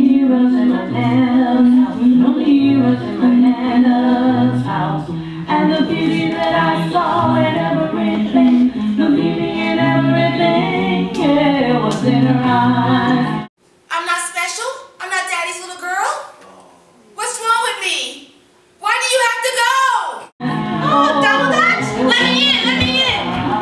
heroes in my Nana's house. No heroes in my Nana's house. And the beauty that I saw in everything, the beauty in everything, yeah, was in her eyes. I'm not special. I'm not Daddy's little girl. What's wrong with me? Why do you have to go? Oh, double dutch! Let me in! Let me in!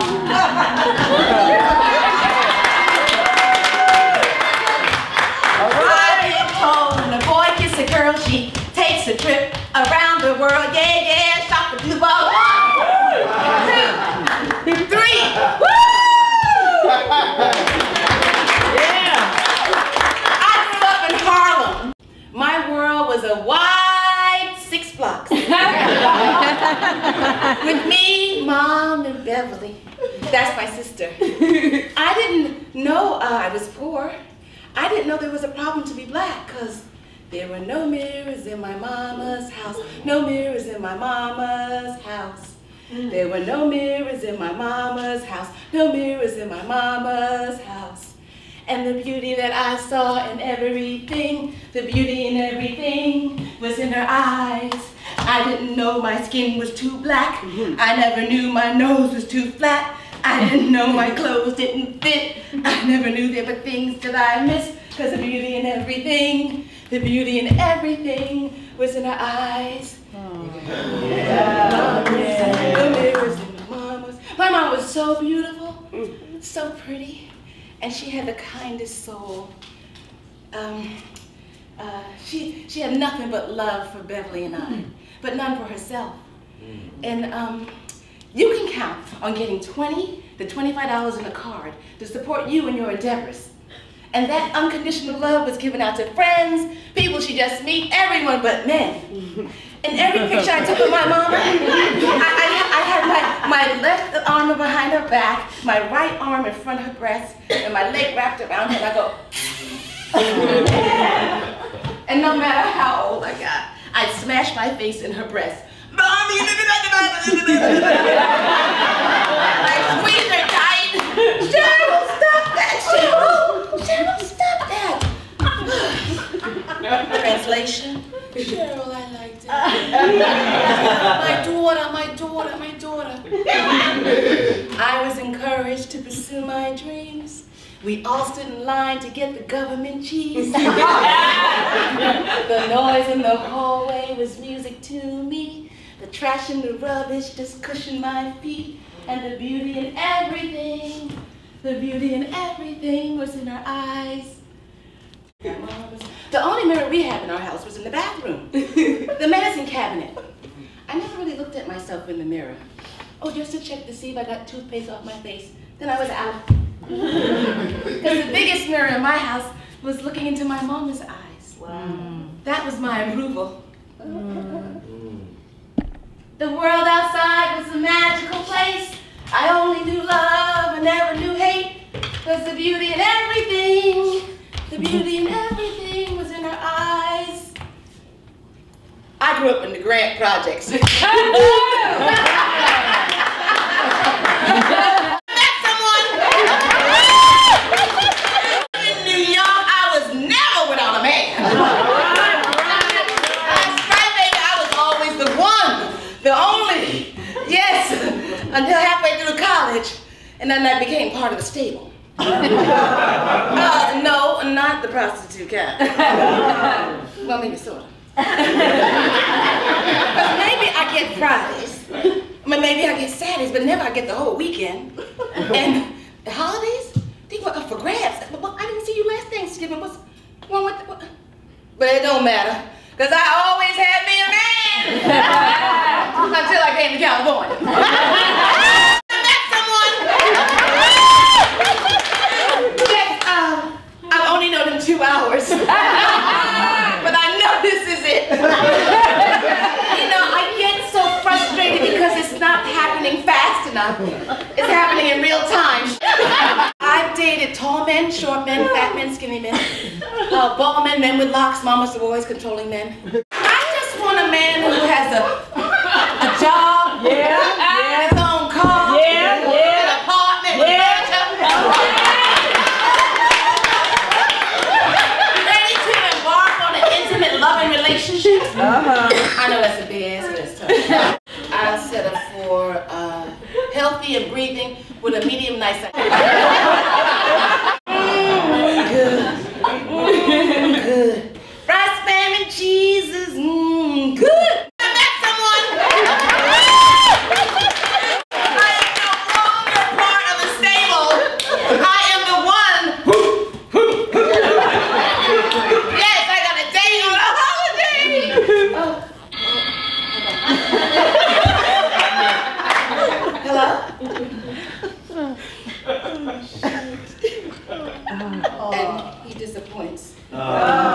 I've been told when a boy kisses a girl, she takes a trip around the world. Yeah, yeah, shop the blue ball. 1, 2, 3. Woo! My world was a wide 6 blocks. With me, Mom, and Beverly. That's my sister. I didn't know I was poor. I didn't know there was a problem to be black, because there were no mirrors in my mama's house. No mirrors in my mama's house. There were no mirrors in my mama's house. No mirrors in my mama's house. And the beauty that I saw in everything, the beauty in everything was in her eyes. I didn't know my skin was too black. I never knew my nose was too flat. I didn't know my clothes didn't fit. I never knew there were things that I missed, because the beauty in everything, the beauty in everything was in her eyes. The mirrors in my mama's. My mom was so beautiful, so pretty. And she had the kindest soul. She had nothing but love for Beverly and I, but none for herself. And you can count on getting $20 to $25 in a card to support you in your endeavors. And that unconditional love was given out to friends, people she just meet, everyone but men. In every picture I took of my mama, I had my left arm behind her back, my right arm in front of her breast, and my leg wrapped around her, and I go, and no matter how old I got, I'd smash my face in her breast. I squeezed her tight. Cheryl, stop that, Cheryl! Cheryl, stop that! Translation. Cheryl, I liked it. My daughter, my daughter, my daughter. I was encouraged to pursue my dreams. We all stood in line to get the government cheese. The noise in the hallway was music to me. The trash and the rubbish just cushioned my feet. And the beauty in everything, the beauty in everything was in her eyes. The only mirror we had in our house was in the bathroom, the medicine cabinet. I never really looked at myself in the mirror. Oh, just to check to see if I got toothpaste off my face. Then I was out. Because the biggest mirror in my house was looking into my mama's eyes. Wow. That was my approval. The world outside was a magical place. I only knew love and never knew hate. Because the beauty in everything, the beauty in everything was in her eyes. I grew up in the Grant Projects. I met someone. In New York, I was never without a man. That's right, baby, I was always the one, the only. Yes, until halfway through college, and then I became part of the stable. No, not the prostitute kind. Well, maybe sort of. But maybe I get Fridays, maybe I get Saturdays, but never I get the whole weekend. And the holidays, they were up for grabs. Well, I didn't see you last Thanksgiving. What's wrong with what? But it don't matter, because I always had me a man until I came to California. I met someone. Yes, I've only known him 2 hours. But I know this is it. You know, I get so frustrated because it's not happening fast enough. It's happening in real time. I've dated tall men, short men, fat men, skinny men, bald men, men with locks, mamas are always controlling men. I just want a man who has a job, his own car, an apartment, ready to embark give him nice. Good. Fried spam and cheese is good. I met someone. I am no longer part of the stable. I am the one. Yes, I got a date on a holiday. Hello? And he disappoints.